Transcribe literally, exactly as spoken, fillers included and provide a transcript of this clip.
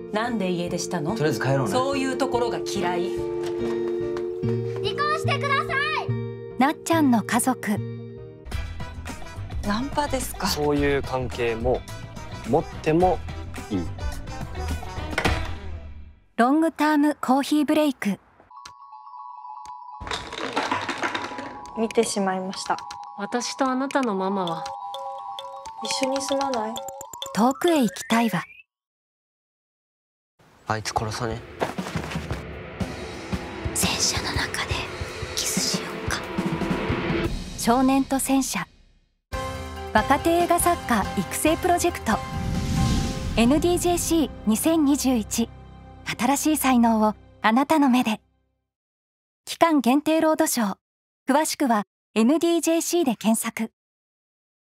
なんで家出したの？ とりあえず帰ろうね。 そういうところが嫌い。 離婚してください。 なっちゃんの家族。 ナンパですか？ そういう関係も持ってもいい。 ロングタームコーヒーブレイク。 見てしまいました。 私とあなたのママは一緒に住まない？ 遠くへ行きたいわ。 あいつ殺さね。 戦車の中でキスしようか。少年と戦車。若手映画作家育成プロジェクト エヌディージェーシーにせんにじゅういち 新しい才能をあなたの目で。期間限定ロードショー。詳しくは エヌディージェーシー で検索。